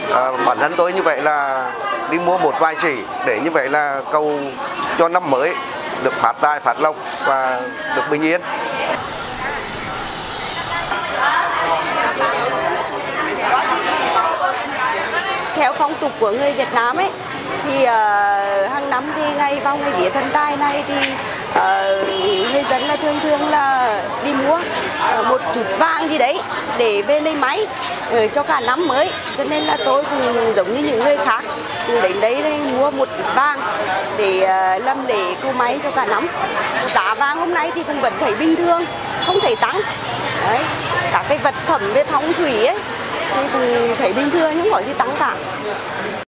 Bản thân tôi như vậy là đi mua một vài chỉ để như vậy là cầu cho năm mới được phát tài phát lộc và được bình yên. Theo phong tục của người Việt Nam ấy thì hàng năm thì vào ngày vía thần tài này thì người dân là thường là đi mua một chút vàng gì đấy để về lấy máy cho cả năm mới, cho nên là tôi cũng giống như những người khác đến đây mua một ít vàng để làm lễ cầu may cho cả năm. Giá vàng hôm nay thì cũng vẫn thấy bình thường, không thấy tăng. Đấy, các cái vật phẩm về phong thủy ấy thì cũng thấy bình thường, không có gì tăng cả.